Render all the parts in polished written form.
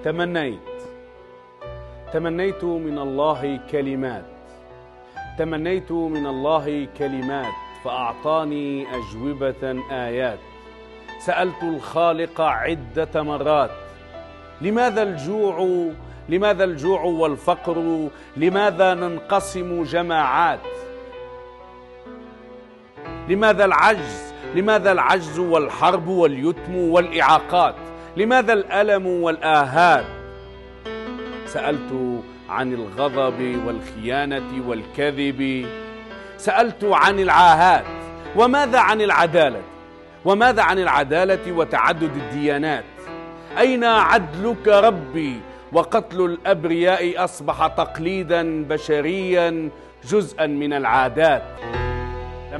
تمنيت من الله كلمات، تمنيت من الله كلمات فأعطاني أجوبة آيات. سألت الخالق عدة مرات: لماذا الجوع؟ لماذا الجوع والفقر؟ لماذا ننقسم جماعات؟ لماذا العجز؟ لماذا العجز والحرب واليتم والإعاقات؟ لماذا الألم والآهات؟ سألت عن الغضب والخيانة والكذب، سألت عن العاهات. وماذا عن العدالة؟ وماذا عن العدالة وتعدد الديانات؟ أين عدلك ربي وقتل الأبرياء أصبح تقليدا بشريا جزءا من العادات؟ لم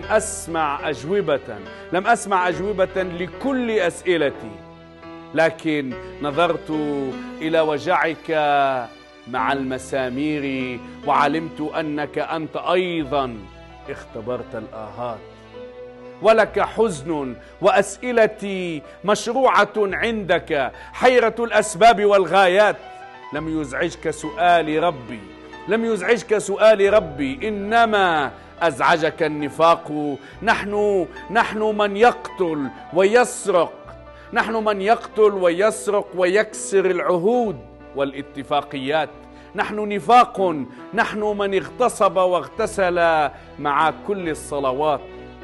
أسمع أجوبة لكل أسئلتي، لكن نظرت إلى وجعك مع المسامير وعلمت أنك أنت أيضا اختبرت الآهات. ولك حزن وأسئلتي مشروعة عندك، حيرة الأسباب والغايات. لم يزعجك سؤالي ربي، لم يزعجك سؤالي ربي، إنما أزعجك النفاق. نحن من يقتل ويسرق، نحن من يقتل ويسرق ويكسر العهود والاتفاقيات. نحن نفاق، نحن من اغتصب واغتسل مع كل الصلوات.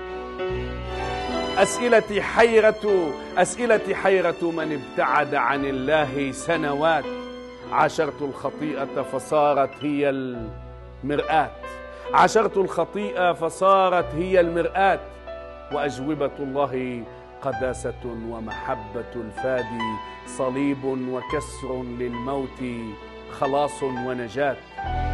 أسئلتي حيرة من ابتعد عن الله سنوات. عاشرت الخطيئة فصارت هي المرآة، عاشرت الخطيئة فصارت هي المرآة. وأجوبة الله قداسة ومحبة الفادي، صليب وكسر للموت، خلاص ونجاة.